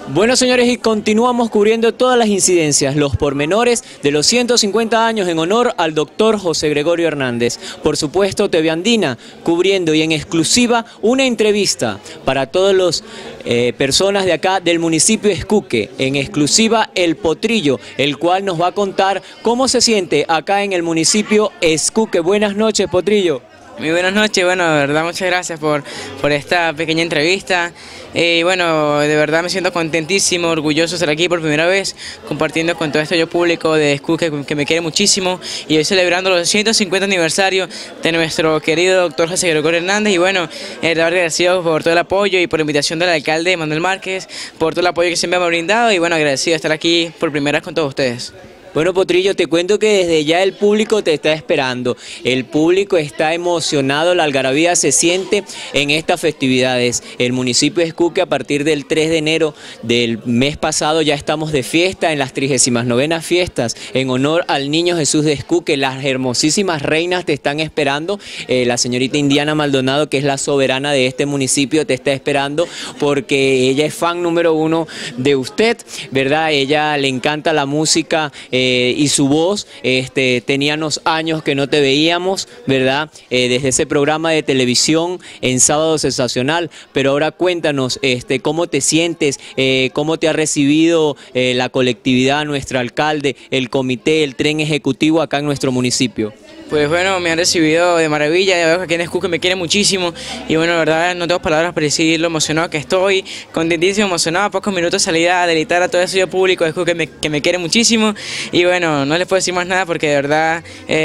Bueno, señores, y continuamos cubriendo todas las incidencias, los pormenores de los 150 años en honor al doctor José Gregorio Hernández. Por supuesto, TV Andina, cubriendo y en exclusiva una entrevista para todas las personas de acá del municipio de Escuque. En exclusiva, El Potrillo, el cual nos va a contar cómo se siente acá en el municipio Escuque. Buenas noches, Potrillo. Muy buenas noches, bueno, de verdad muchas gracias por esta pequeña entrevista. Bueno, de verdad me siento contentísimo, orgulloso de estar aquí por primera vez, compartiendo con todo este público de Escuque que me quiere muchísimo, y hoy celebrando los 150 aniversarios de nuestro querido doctor José Gregorio Hernández. Y bueno, de verdad agradecido por todo el apoyo y por la invitación del alcalde Manuel Márquez, por todo el apoyo que siempre me ha brindado, y bueno, agradecido de estar aquí por primera vez con todos ustedes. Bueno, Potrillo, te cuento que desde ya el público te está esperando. El público está emocionado, la algarabía se siente en estas festividades. El municipio de Escuque, a partir del 3 de enero del mes pasado, ya estamos de fiesta en las 39ª fiestas en honor al Niño Jesús de Escuque. Las hermosísimas reinas te están esperando. La señorita Indiana Maldonado, que es la soberana de este municipio, te está esperando porque ella es fan número 1 de usted, ¿verdad? Ella le encanta la música y su voz. Teníamos años que no te veíamos, ¿verdad? Desde ese programa de televisión en Sábado Sensacional, pero ahora cuéntanos cómo te sientes, cómo te ha recibido la colectividad, nuestro alcalde, el comité, el tren ejecutivo acá en nuestro municipio. Pues bueno, me han recibido de maravilla, ya veo que aquí en Escuque me quiere muchísimo, y bueno, la verdad no tengo palabras para decir lo emocionado que estoy, contentísimo, emocionado. A pocos minutos salí a deleitar a todo ese público de Escuque que me quiere muchísimo, y bueno, no les puedo decir más nada porque de verdad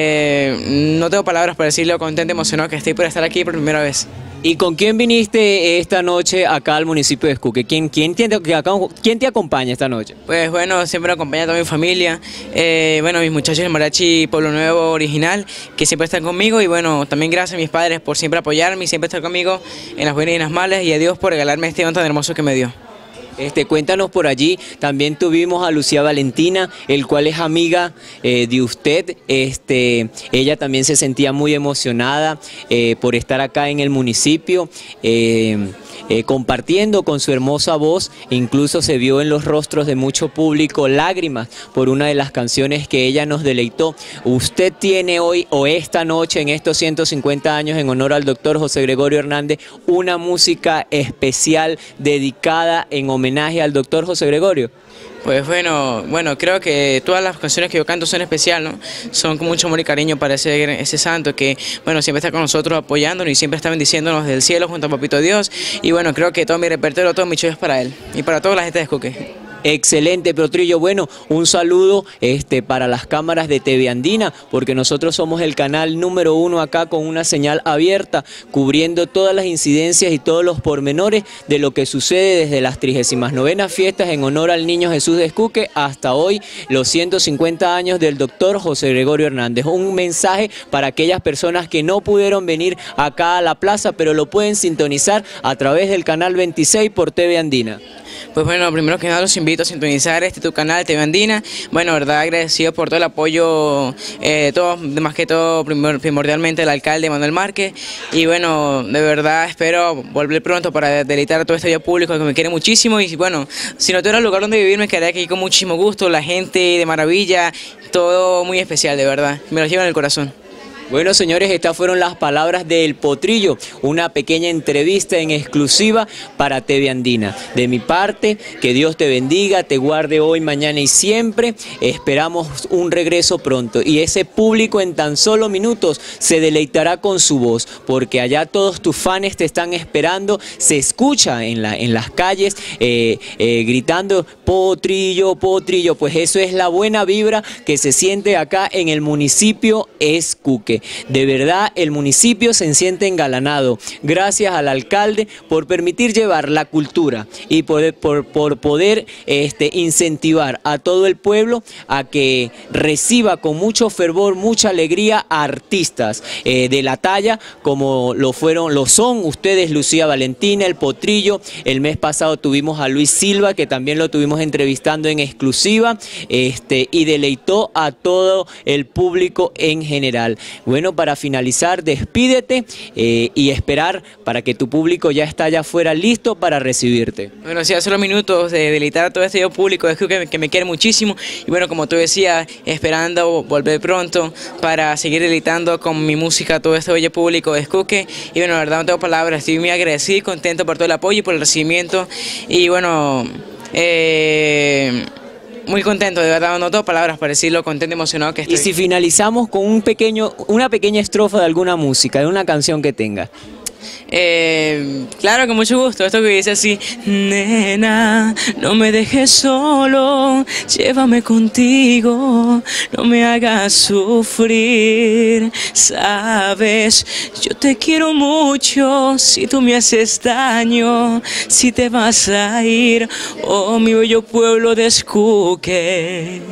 no tengo palabras para decir lo contento, emocionado que estoy por estar aquí por primera vez. ¿Y con quién viniste esta noche acá al municipio de Escuque? ¿Quién te acompaña esta noche? Pues bueno, siempre me acompaña toda mi familia, bueno, mis muchachos del Mariachi Pueblo Nuevo Original, que siempre están conmigo, y bueno, también gracias a mis padres por siempre apoyarme y siempre estar conmigo en las buenas y en las malas, y a Dios por regalarme este don tan hermoso que me dio. Cuéntanos por allí, también tuvimos a Lucía Valentina, el cual es amiga de usted. Ella también se sentía muy emocionada por estar acá en el municipio, compartiendo con su hermosa voz. Incluso se vio en los rostros de mucho público lágrimas por una de las canciones que ella nos deleitó. Usted tiene hoy o esta noche, en estos 150 años en honor al doctor José Gregorio Hernández, una música especial dedicada en homenaje al doctor José Gregorio. Pues bueno, creo que todas las canciones que yo canto son especiales, ¿no? Son con mucho amor y cariño para ese santo que, bueno, siempre está con nosotros apoyándonos y siempre está bendiciéndonos del cielo junto a Papito Dios. Y bueno, creo que todo mi repertorio, todo mi show es para él y para toda la gente de Escuque. Excelente, Potrillo. Bueno, un saludo para las cámaras de TV Andina, porque nosotros somos el canal número 1 acá con una señal abierta, cubriendo todas las incidencias y todos los pormenores de lo que sucede desde las 39ª fiestas en honor al Niño Jesús de Escuque hasta hoy, los 150 años del doctor José Gregorio Hernández. Un mensaje para aquellas personas que no pudieron venir acá a la plaza, pero lo pueden sintonizar a través del canal 26 por TV Andina. Pues bueno, primero que nada los invito a sintonizar tu canal TV Andina. Bueno, verdad agradecido por todo el apoyo, más que todo primordialmente el alcalde Manuel Márquez. Y bueno, de verdad espero volver pronto para deleitar a todo este público que me quiere muchísimo. Y bueno, si no tuviera lugar donde vivir me quedaría aquí con muchísimo gusto, la gente de maravilla, todo muy especial, de verdad, me lo llevo en el corazón. Bueno, señores, estas fueron las palabras del Potrillo, una pequeña entrevista en exclusiva para TV Andina. De mi parte, que Dios te bendiga, te guarde hoy, mañana y siempre. Esperamos un regreso pronto y ese público en tan solo minutos se deleitará con su voz, porque allá todos tus fans te están esperando. Se escucha en las calles gritando Potrillo, Potrillo. Pues eso es la buena vibra que se siente acá en el municipio Escuque. De verdad, el municipio se siente engalanado. Gracias al alcalde por permitir llevar la cultura y por poder incentivar a todo el pueblo a que reciba con mucho fervor, mucha alegría a artistas de la talla como lo son ustedes, Lucía Valentina, El Potrillo. El mes pasado tuvimos a Luis Silva, que también lo tuvimos entrevistando en exclusiva, y deleitó a todo el público en general. Bueno, para finalizar, despídete y esperar para que tu público ya está allá afuera listo para recibirte. Bueno, sí, hace unos minutos de deleitar a todo este público que me quiere muchísimo y bueno, como tú decías, esperando volver pronto para seguir deleitando con mi música a todo este bello público de Escuque. Y bueno, la verdad no tengo palabras, estoy muy agradecido y contento por todo el apoyo y por el recibimiento y bueno, muy contento, de verdad no tengo palabras para decirlo, contento, emocionado que estoy. Y si finalizamos con una pequeña estrofa de alguna música, de una canción que tengas. Claro, con mucho gusto. Esto que dice así: nena, no me dejes solo, llévame contigo, no me hagas sufrir. Sabes, yo te quiero mucho, si tú me haces daño, si te vas a ir, oh mi bello pueblo de Escuque.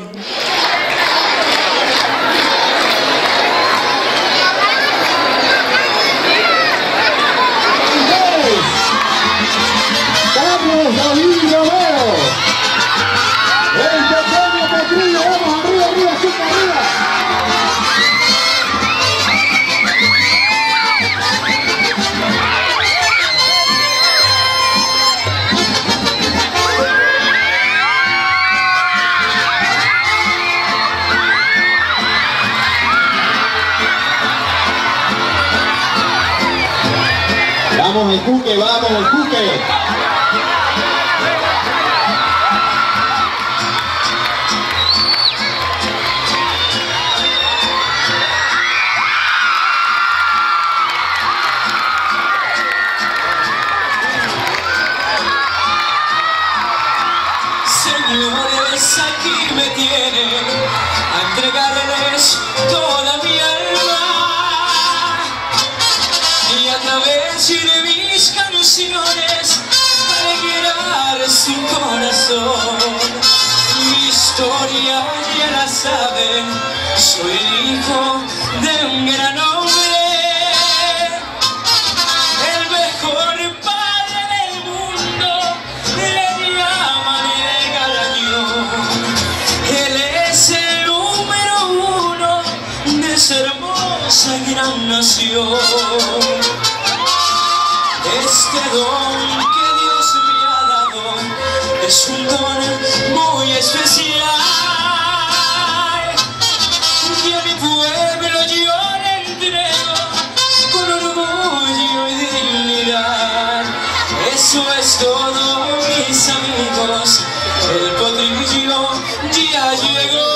Vamos el Cuque, vamos el Cuque. Señores, aquí me tienen a entregarles toda mi alma y a través de mis canciones alegrar su corazón. Mi historia ya la saben, soy el hijo de un gran hombre, el mejor padre del mundo, le llaman el Galañón. Él es el número uno de esa hermosa gran nación. Este don que Dios me ha dado es un don muy especial, que a mi pueblo yo le entrego con orgullo y dignidad. Eso es todo, mis amigos, el potrillo ya llegó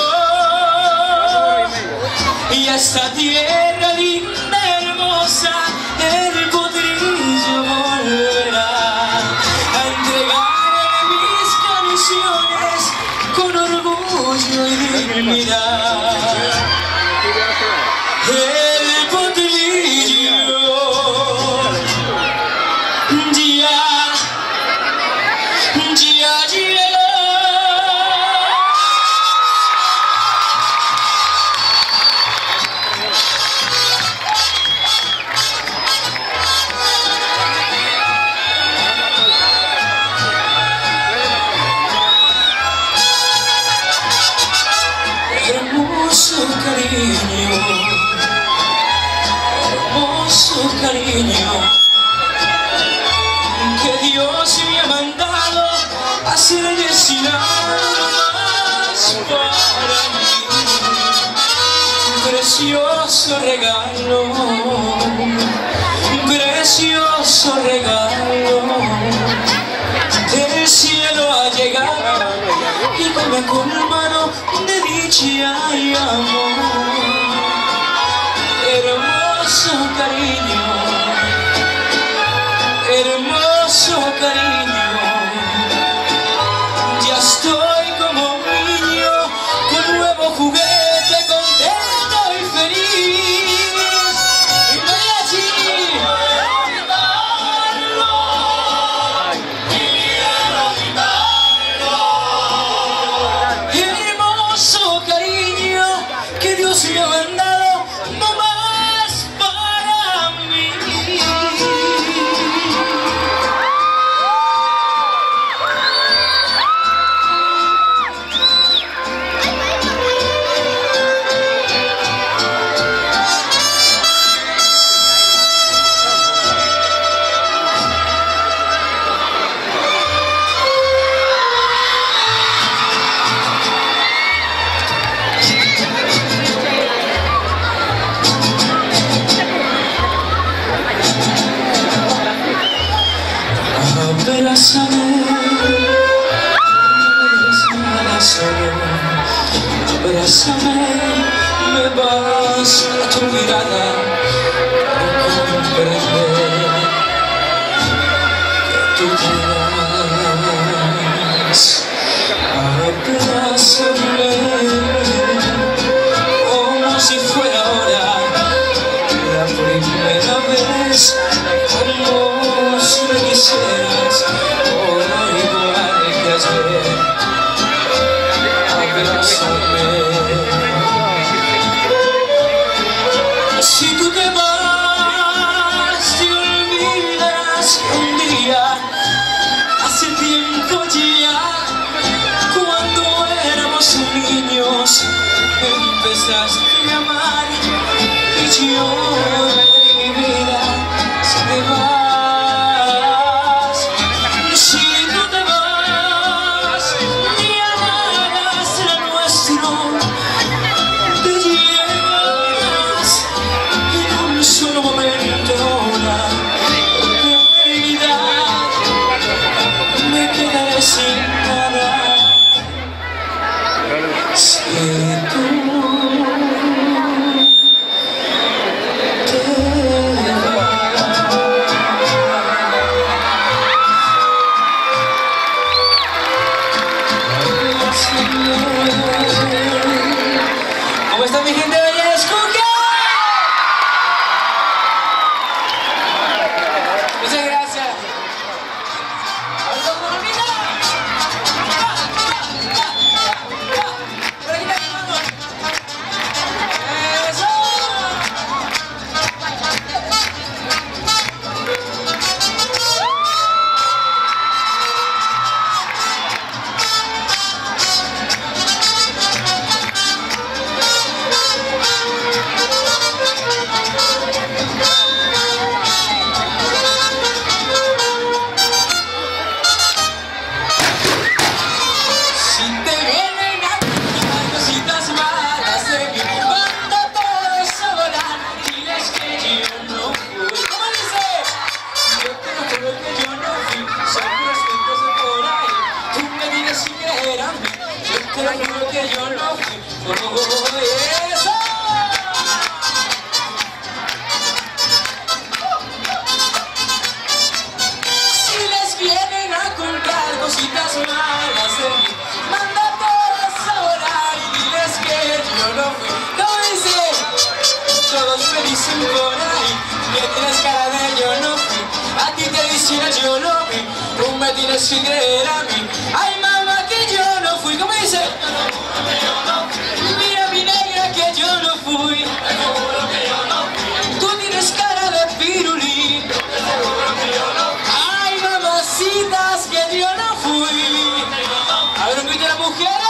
y a esta tierra linda, hermosa, el potrillo volverá a entregar mis canciones con orgullo y dignidad. El potrillo ya llegó. Hermoso cariño, que Dios me ha mandado a ser destinado más para mí. Precioso regalo, del cielo ha llegado y come con mano de dicha y amor. Hermoso cariño, ya estoy como un niño con nuevo juguete, contento y feliz. Y mariachi, hermoso cariño que Dios me ha abrázame, abrázame, me basta tu mirada para comprender que tú dirás. Abrázame como si fuera ahora la primera vez, como si me quisieras igual que ayer. Abrázame. Si tú te vas, te olvidarás que un día, hace tiempo ya, cuando éramos niños, me empezaste a amar y yo de mi vida si te vas. Si tú te vas, ni amarás la nuestro, te llevas en un solo momento la eternidad, me quedaré sin nada. Si tú te vas. ¿Cómo está mi gente de Escuque? Muchas gracias. Que yo no fui, eso. Si les vienen a contar cositas malas de mí, manda todos a orar y diles que yo no fui. Como dice, todos me dicen por ahí que tienes cara de yo no fui. A ti te dicen yo no vi, tú me tienes que creer a mí. Ay mamá que yo no fui, como dice. Mira mi negra que yo no fui. Tú tienes cara de pirulí. Ay mamacitas que yo no fui. A ver un grito de las mujeres.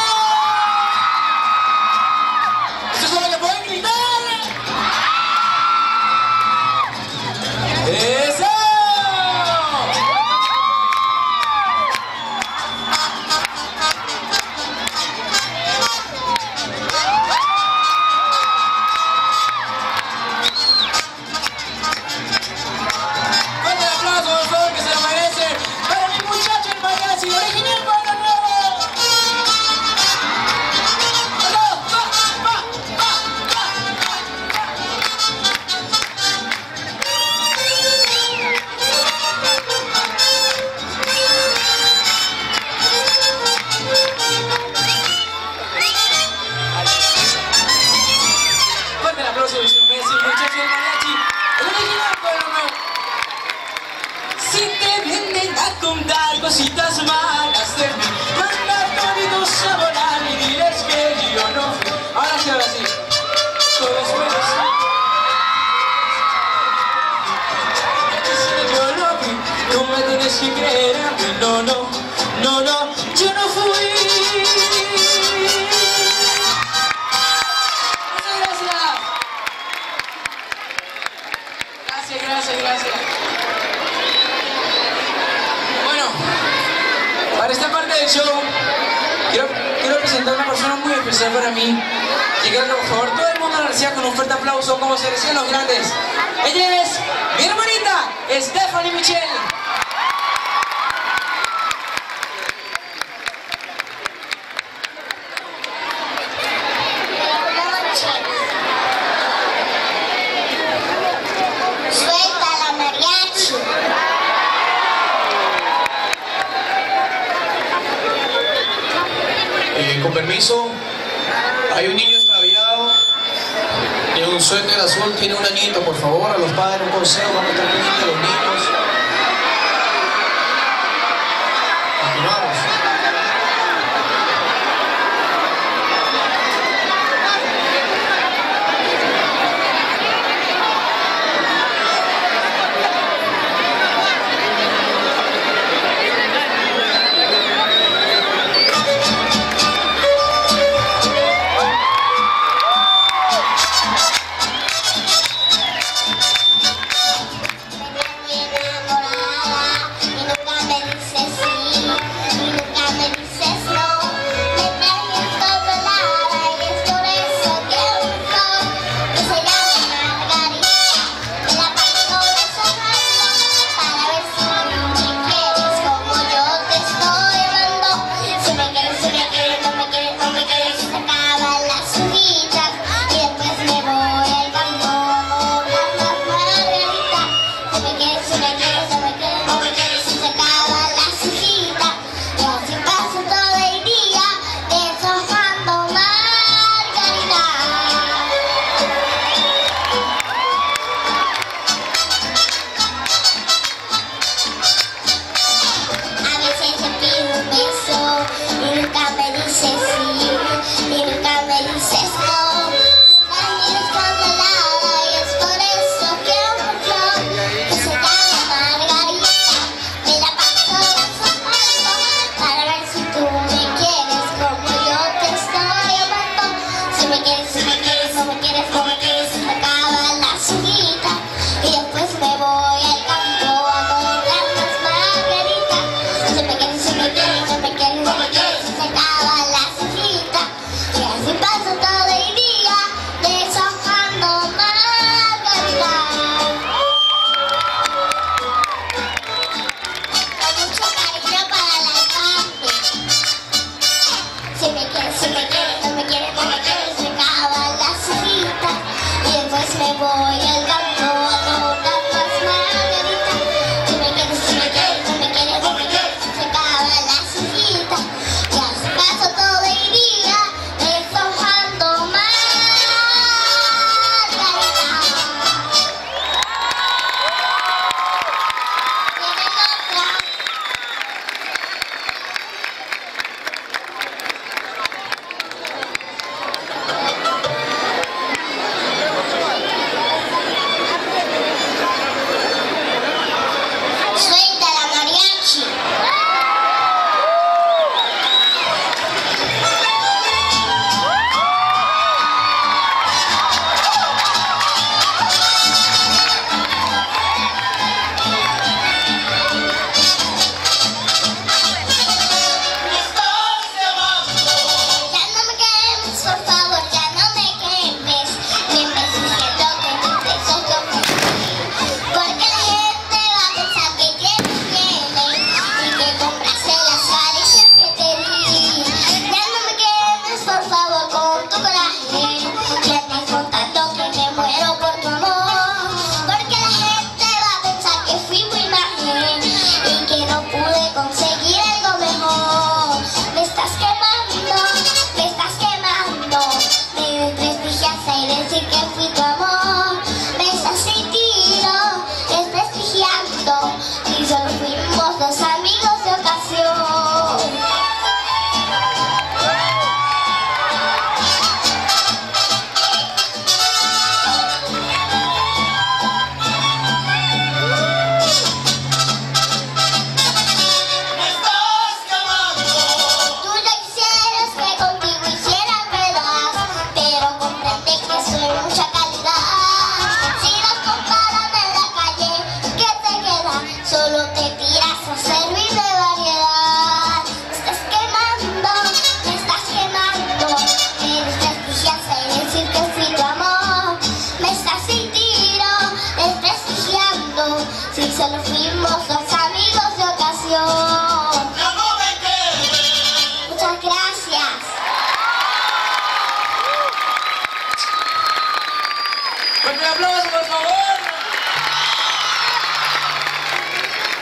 ¿Eso es lo que pueden gritar? ¡Eso! Si te vienen a contar cositas malas de mí, manda toditos a volar y diles que yo no fui. Ahora sí, ahora sí. Todos me dicen yo no fui. Tú me tienes que creer a mí. No, no, no, no, yo no fui. Muchas gracias. Gracias, gracias, gracias. Para esta parte del show, quiero presentar a una persona muy especial para mí. Y quiero que por favor todo el mundo la reciba con un fuerte aplauso como se reciben los grandes. Ella es mi hermanita, Stephanie Michelle. Con permiso, hay un niño extraviado de un suéter azul, tiene un añito, por favor, a los padres un consejo, vamos a estar pendientes de los niños. Continuamos.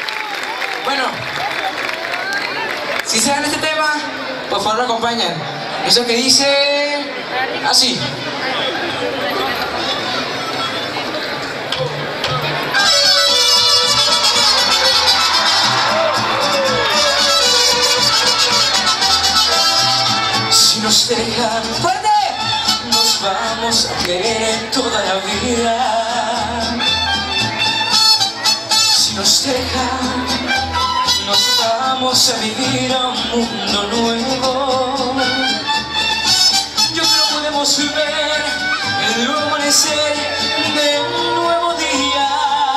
Bueno, si saben este tema, por favor me acompañan. Eso que dice así. Si nos dejan fuerte, nos vamos a querer toda la vida. Si nos dejan, nos vamos a vivir a un mundo nuevo. Yo creo que podemos ver el nuevo amanecer de un nuevo día.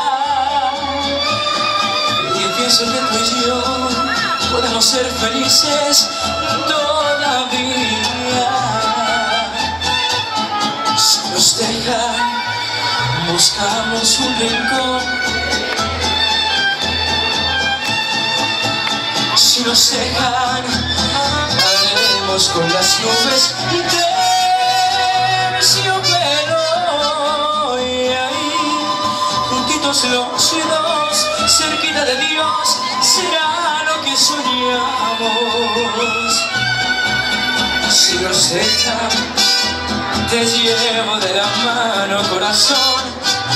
Y pienso que tú y yo podemos ser felices todavía. Si nos dejan, buscamos un rincón. Si nos dejan, haremos con las nubes terciopelo. Y ahí, juntitos los dos, cerquita de Dios, será lo que soñamos. Si nos dejan, te llevo de la mano, corazón.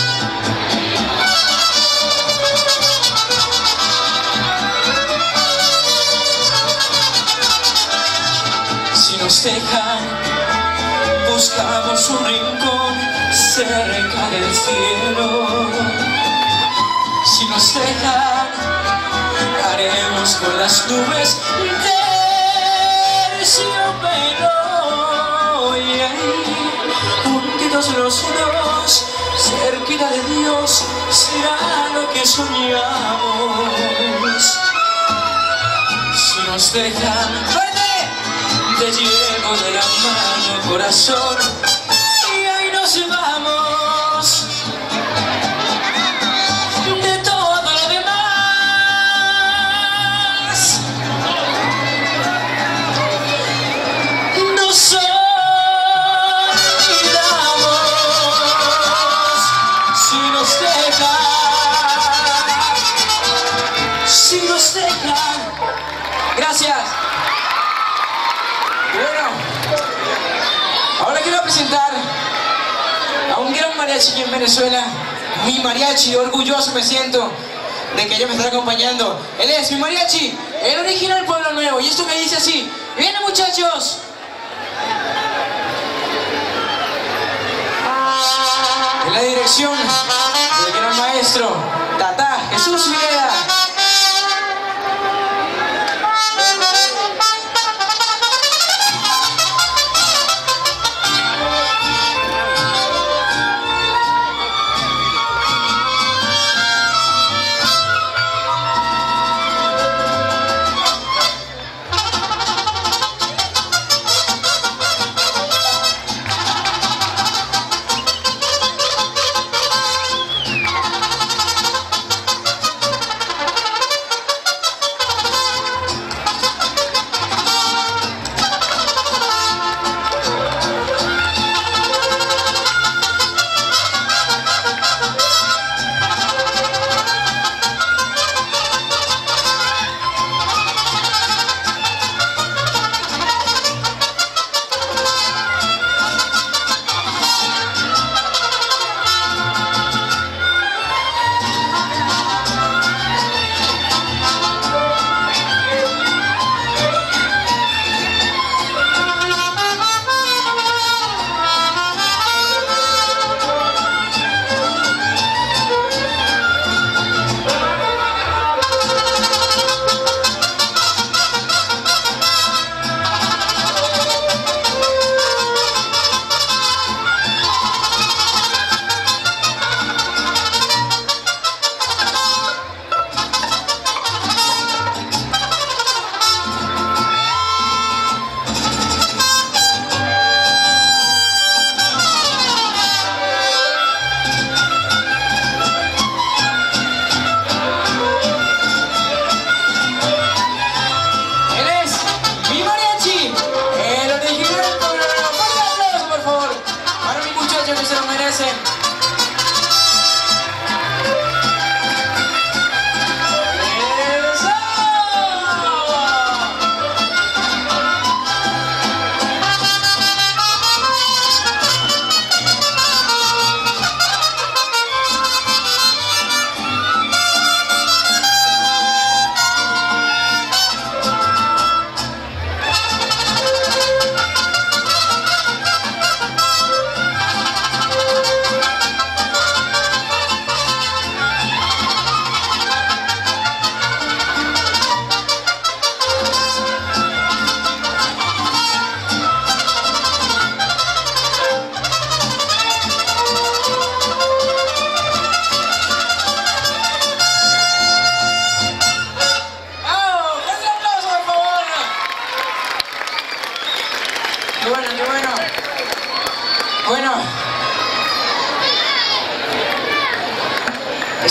Si nos dejan, buscamos un rincón cerca del cielo. Si nos dejan, haremos con las nubes terciopelo. Y ahí, juntitos los dos, cerquita de Dios, será lo que soñamos. Si nos dejan, te llevo de la mano, corazón, y ahí nos vamos de todo lo demás. Nos olvidamos si nos dejan, si nos dejan. Gracias. Bueno, ahora quiero presentar a un gran mariachi aquí en Venezuela. Mi mariachi, orgulloso me siento de que ellos me están acompañando. Él es mi mariachi, el original Pueblo Nuevo. Y esto que dice así: ¡vienen, muchachos! En la dirección del gran maestro Tata Jesús Videla.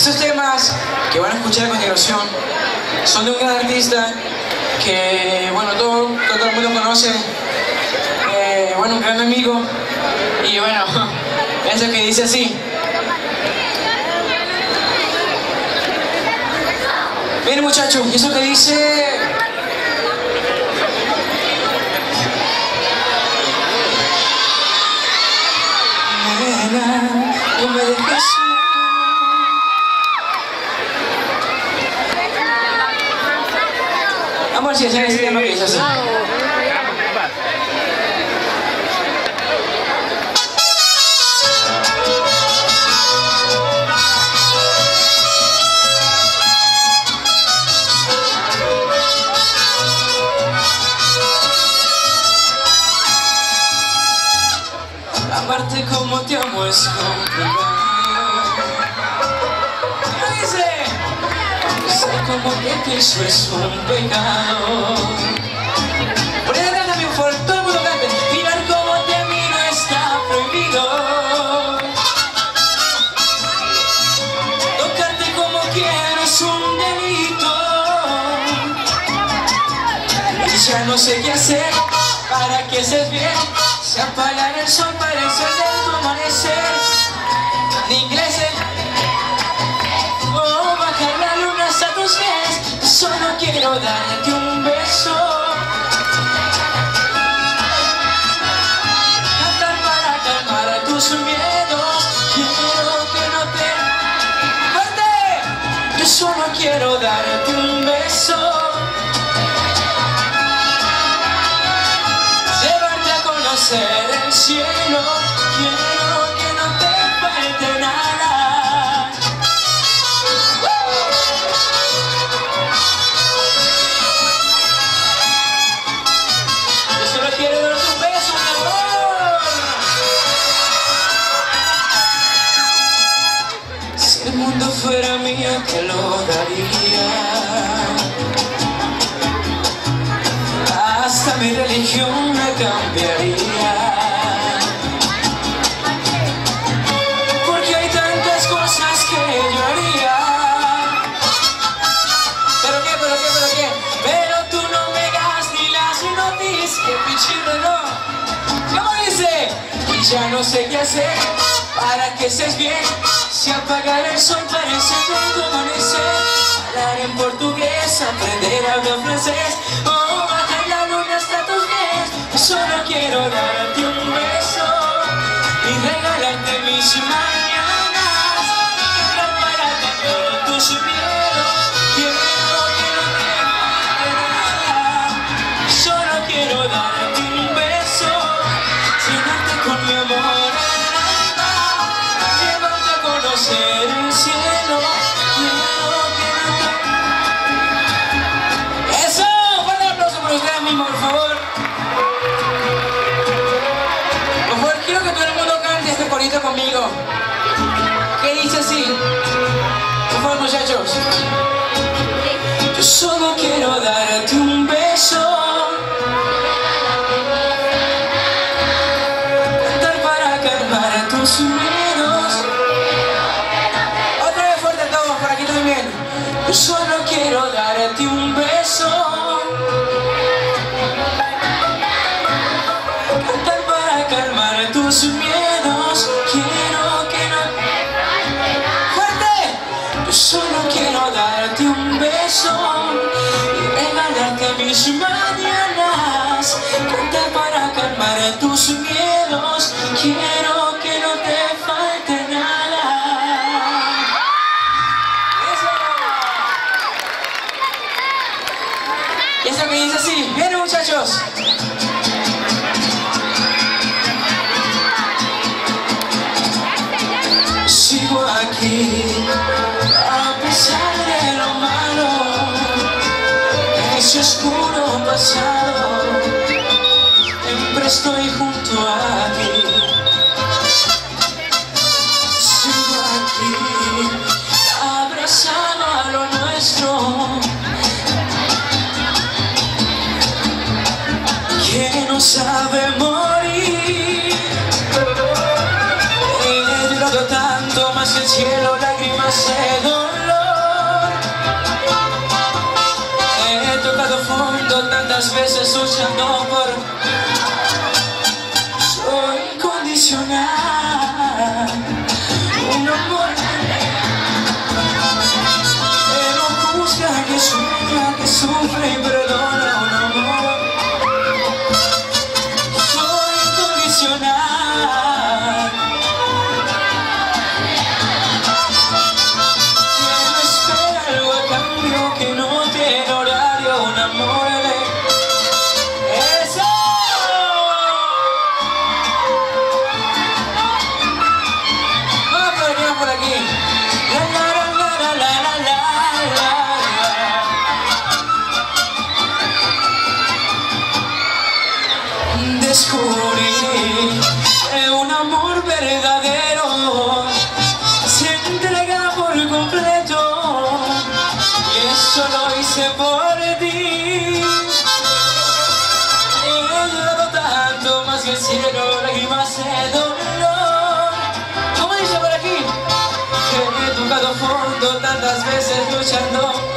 Estos temas que van a escuchar a continuación son de un gran artista que, bueno, todo el mundo conoce, bueno, un gran amigo, y bueno, eso que dice así. Miren muchachos, eso que dice... Nena, no me dejes. Vamos a hacer ese tema que dice así. Amarte como te amo es complicado. ¿Qué dice? Ser como que te hizo es un pecado. Por eso cántame, por favor, todo el mundo cante. Mirar como te miro está prohibido. Tocarte como quiero es un delito. Y ya no sé qué hacer para que estés bien. Se apaga el sol para encender tu amanecer. En inglés, oh, bajar la luna hasta tus pies. Solo quiero darte un beso. Cantar para calmar tus miedos. Quiero que no te... ¡Fuerte! Yo solo quiero darte un beso. Ser el cielo, quiero que no te falte nada. Yo solo quiero darte un beso, mi amor. Si el mundo fuera mío, te lo daría. Hasta mi religión me cambiaría. Porque hay tantas cosas que yo haría. ¿Pero qué? Pero tú no me das ni las noticias. Que pichino no. ¿Cómo dice? Y ya no sé qué hacer para que estés bien. Si apagar el sol para encender tu amanecer. Hablar en portugués, aprender a hablar francés. Oh, bajar la luna hasta tus pies. Solo quiero darte un beso y regalarte mis mañanas. Prepararte todos tus miedos. Quiero que no te falte nada. Solo quiero darte un beso, llenarte con mi amor en alma, llevarte a conocer el cielo. Quiero que no te... ¡Eso! ¡Un aplauso por ustedes mismos, por favor! Por favor, quiero que todo el mundo cante este corito conmigo. ¿Qué dice así? Por favor, muchachos. Yo solo quiero darte un beso. Cantar para calmar tus miedos. Otra vez fuerte todos, por aquí también. Yo solo quiero darte un beso. Cantar para calmar tus miedos. Quiero que no... ¡Fuerte! Yo solo quiero darte un beso y regalarte mis mañanas. Cantar para calmar tus miedos. Quiero que no te falte nada. ¡Eso! Y eso que dice así. ¡Vienen, muchachos! Sigo aquí a pesar de lo malo, ese oscuro pasado, siempre estoy junto a ti. Sigo aquí abrazado a lo nuestro, que no sabe morir. He llorado tanto, más el cielo lágrimas se fondo tantas veces luchando por... Soy incondicional, un amor que no juzga, que sueña, que sufre y perdona, un amor. Soy incondicional, que no espera algo a cambio, que no tiene horario, un amor de... ¡Eso! Vamos por aquí, por aquí. La, la, la, la, la, la, la, la. Descubrí que un amor verdadero se entrega por completo, y eso lo hice por ti. He llorado tanto más que el cielo, lágrimas de dolor. ¿Cómo dice por aquí? Que he tocado fondo tantas veces luchando.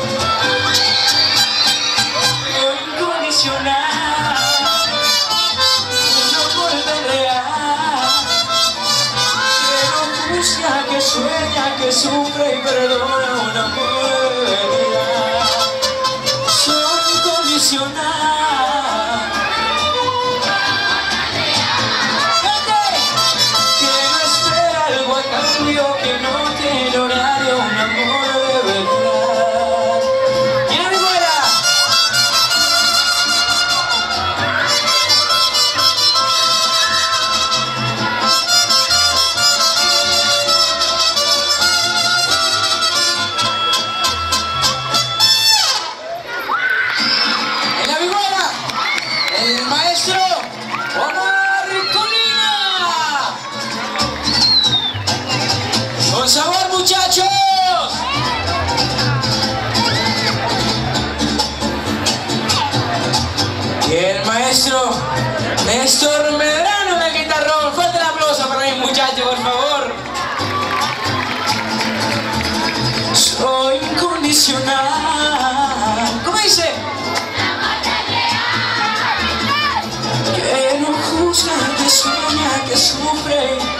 Soy incondicional, un amor de real, que no juzga, que sueña, que sufre y perdona, un amor de real. Soy incondicional, que no espera algo a cambio, que no tiene horario, un amor de verdad. ¡Y a mi fuera! ¡En la vihuela! El maestro Omar Colina. ¡Con sabor, muchachos! Y el maestro Néstor Medrano en el guitarrón. Fuerte el aplauso para mí, muchachos, por favor. Soy incondicional. ¿Cómo dice? Que no juzga, que sueña, que sufre.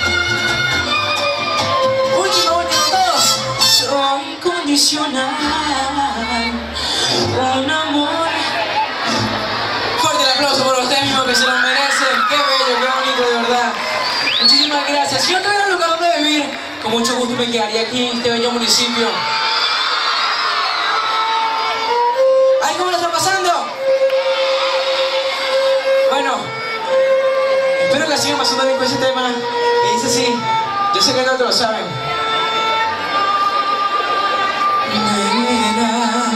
Último, todos. Soy incondicional, un amor. Fuerte el aplauso por ustedes mismos que se lo merecen. Qué bello, qué bonito, de verdad. Muchísimas gracias. Si yo tuviera un lugar donde vivir, con mucho gusto me quedaría aquí en este bello municipio. ¿Ay, cómo lo está pasando? Bueno, espero que la sigan pasando bien con ese tema. Y dice así, yo sé que no te lo saben. Nena,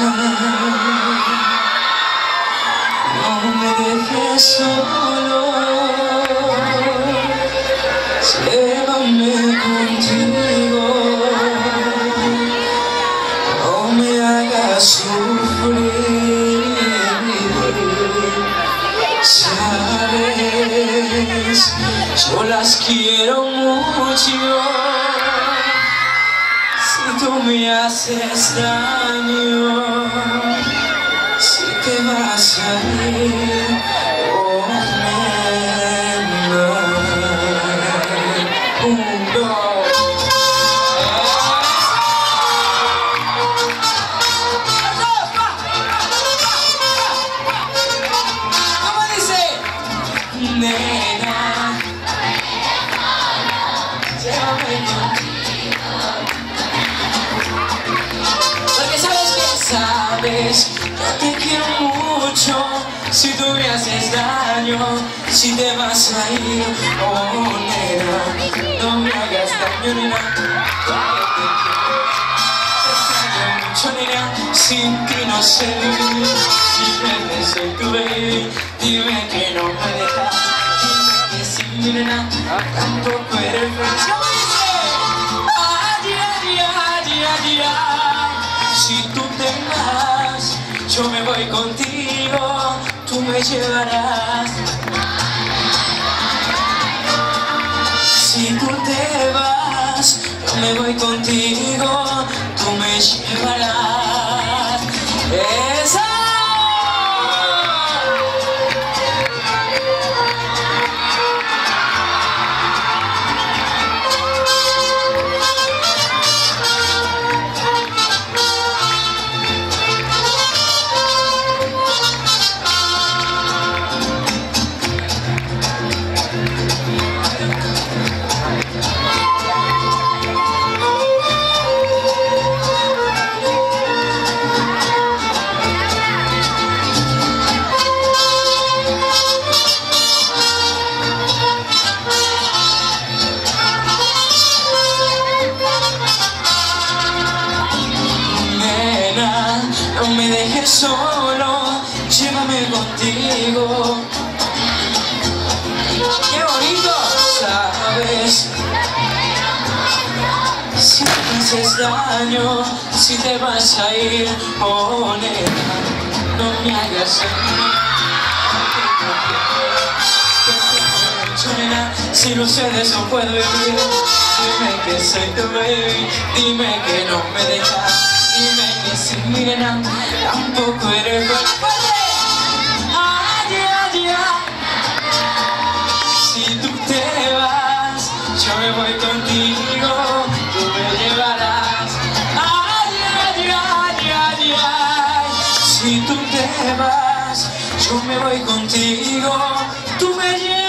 no me dejes solo, llévame contigo, no me hagas sufrir. Sabes, yo las quiero mucho. Si tú me haces daño, si te vas a ir, oh nena. ¿Cómo dice? Nena, llévame contigo, porque sabes, yo te quiero mucho. Si tú me haces daño, si te vas a ir, oh nena, no me hagas daño, nena. Te extraño mucho, nena, sin ti no sé vivir. Dime que soy tu baby, dime que no me dejas, dime que sin mi nena tampoco eres feliz. ¿Cómo dice? Ay, ay, ay, ay, ay. Si tú te vas, yo me voy contigo, tú me llevarás. Si tú te vas, yo me voy contigo, tú me llevarás. ¡Esa! déjame contigo. ¡Qué bonito! ¿Sabes? Si me haces daño, si te vas a ir, oh nena, no me hagas nena, si no sé de eso puedo vivir. Dime que soy tu baby, dime que no me dejas, dime que sin mi nena tampoco eres buena. Ay, ay, ay. Si tú te vas, yo me voy contigo, tú me llevarás. Ay, ay, ay, ay, ay. Si tú te vas, yo me voy contigo, tú me llevarás.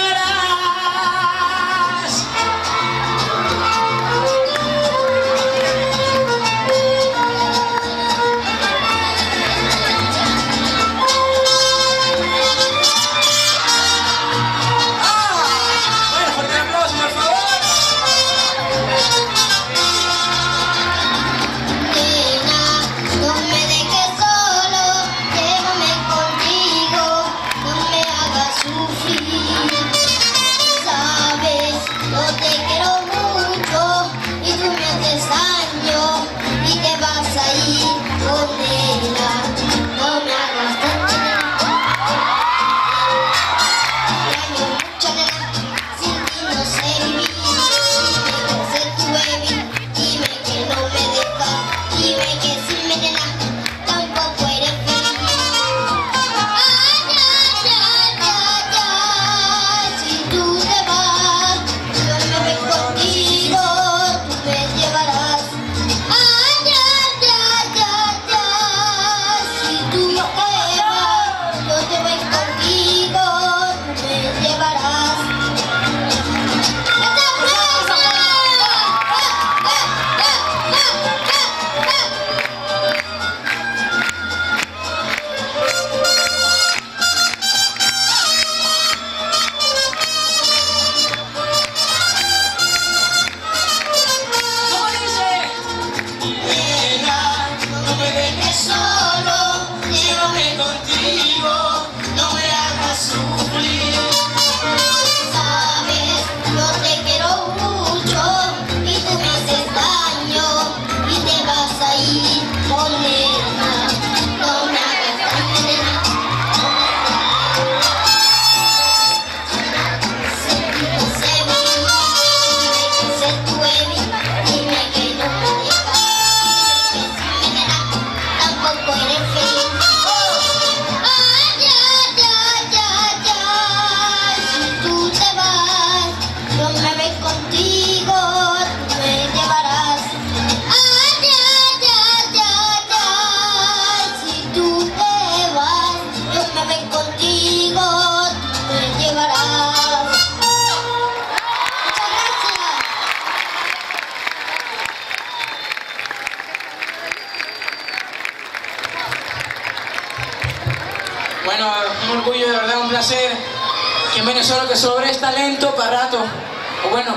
Bueno, un orgullo, de verdad, un placer que en Venezuela que sobre es talento para rato. O bueno,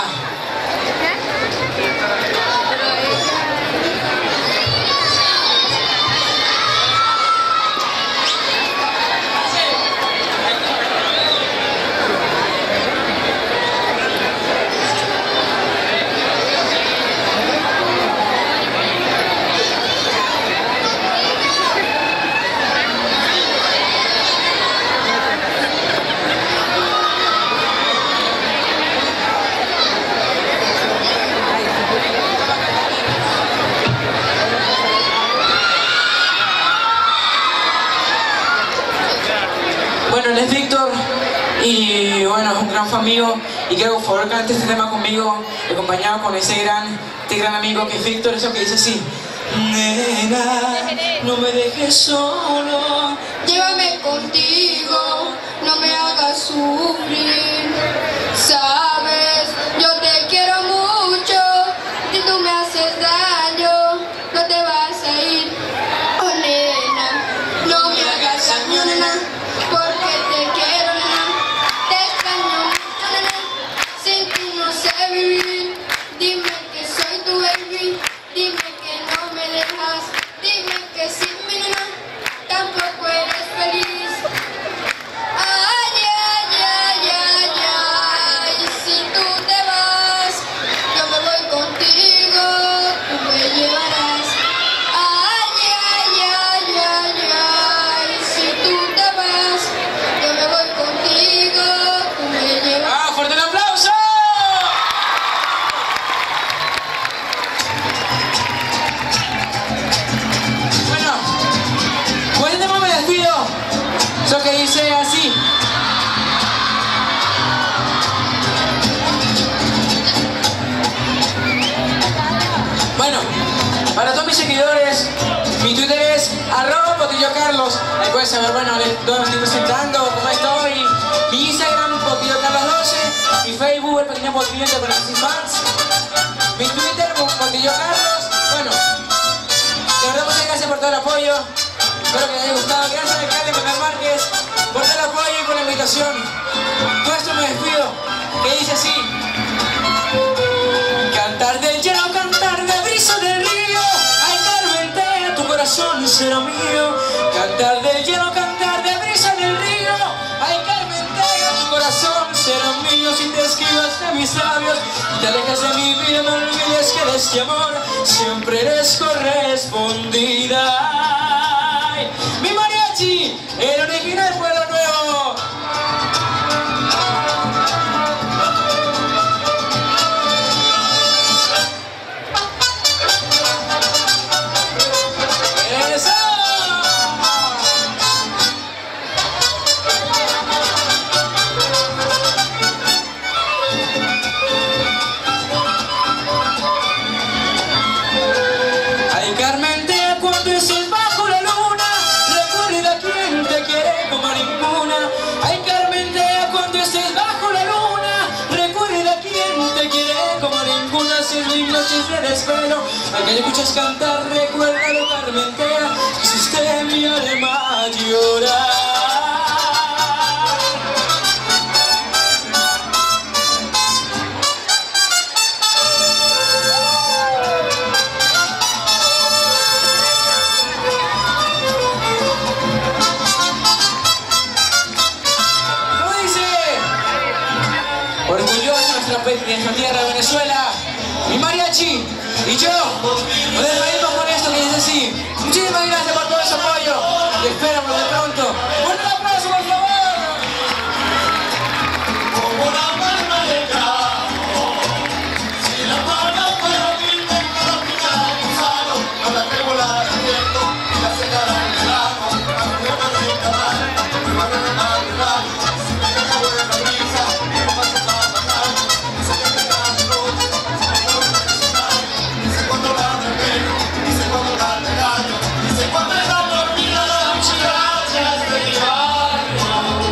bueno, él es Víctor y bueno, es un gran amigo y quiero por favor cante este tema conmigo, acompañado con este gran amigo que es Víctor, eso que dice así. Nena, no me dejes solo, llévame contigo, no me hagas sufrir. Sabes, yo te quiero mucho, si tú me haces daño, no te vas a ir. Oh nena, no me hagas daño, nena, porque te quiero, nena, te extraño mucho, nena, sin ti no sé vivir. Dime que soy tu baby, dime que no me dejas, dime que sin mi nena tampoco eres feliz. puedes saber, bueno, dónde me estoy presentando, cómo estoy. Mi Instagram, Potrillo Carlos 12. Mi Facebook, El Pequeño Potrillo de Corazón Fans. Mi Twitter, Potrillo Carlos. Bueno, de verdad muchas gracias por todo el apoyo. Espero que les haya gustado. Gracias al alcalde Manuel Márquez por todo el apoyo y por la invitación. Con esto me despido, que dice así. Cantar del hielo, cantar de brisa del río. Ay, Carmentea, tu corazón será mío. Cantar del hielo, cantar de brisa del río. Ay, Carmentea, tu corazón será mío. Si te esquivas de mis labios, te alejas de mi vida, no olvides que de este amor siempre eres correspondida. Ay, mi mariachi, el original Pueblo Nuevo. Noches de desvelo, al que escuchas cantar, recuérdalo, Carmentea, hiciste mi alma llorar. ¿Cómo dice? Orgulloso de nuestra tierra, Venezuela. Mi mariachi y yo nos despedimos con esto que dice así. Muchísimas gracias por todo ese apoyo y esperamos de pronto. ¡Un aplauso, por favor! Como la palma de campo, si la palma fuera firme con los picados gusanos, no la que volar al viento y la secará en el lago. A mi boca no hay cabal, me va a regalar el rayo. Si me caga buena brisa, no pasa para matar. Dice que me caga de noche. Dice cuando la revelo, dice cuando la regaño, dice cuando está dormida la muchachas de mi barrio.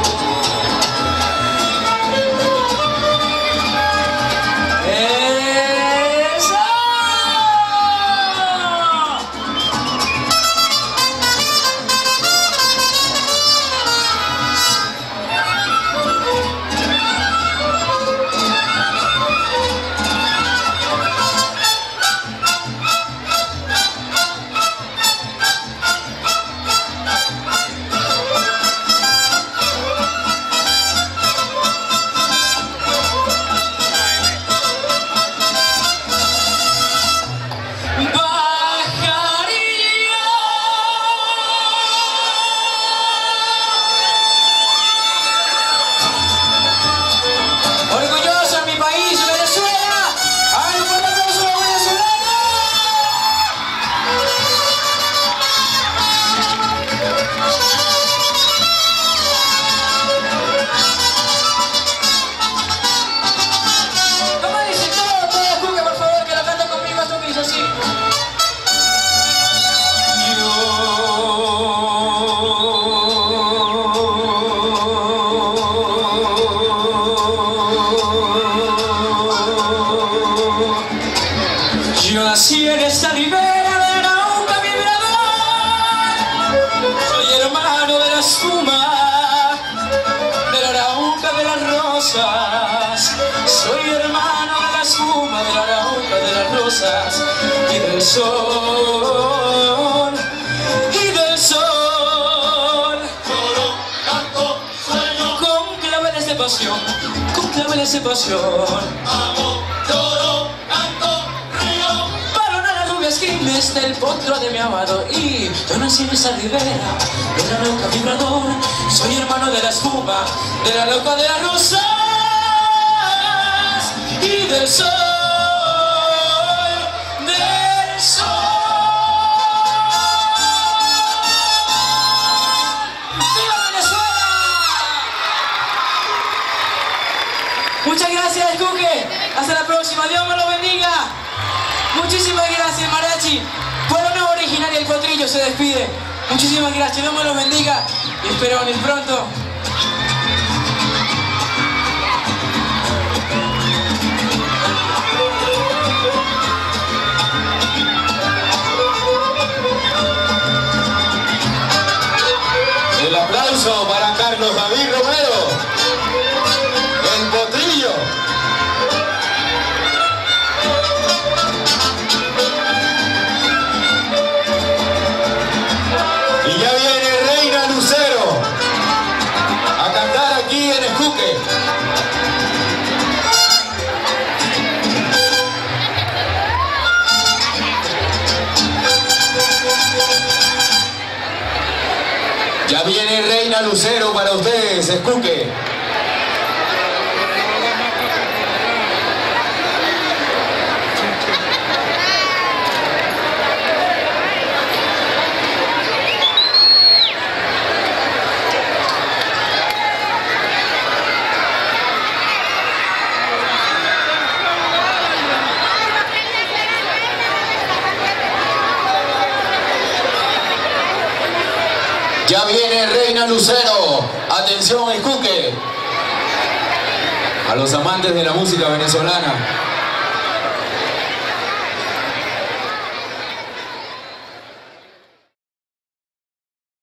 ¡Eso! Orgulloso en mi país, Venezuela. A ver, un fuerte aplauso a los venezolanos. ¿Cómo dice todo? Escuche, por favor, que lo canta conmigo. Esto que dice así. Yo nací en esta ribera de Arauca vibrador. Soy hermano de la espuma, de la Arauca de las rosas. Soy hermano de la espuma, de la Arauca de las rosas. Y del sol, y del sol. Lloro, canto, sueño, Con claveles de pasión, con claveles de pasión. amo, lloro, canto, río. Para las rubias crímenes del potro de mi amado. Y yo nací en esa ribera de la Arauca vibrador. Soy hermano de la espuma, de la Arauca de las rosas y del sol, del sol. ¡Viva Venezuela! Muchas gracias, Cuque. Hasta la próxima. Dios me lo bendiga. Muchísimas gracias, mariachi. Pueblo Nuevo original y el Potrillo se despide. Muchísimas gracias, Dios me los bendiga y espero venir pronto. El aplauso para Carlos David Romero, el Potrillo. Y ya viene Reina Lucero a cantar aquí en Escuque. Ya viene Reina Lucero para ustedes, Escuque. Ya viene Reina Lucero. Atención, Escuque. A los amantes de la música venezolana.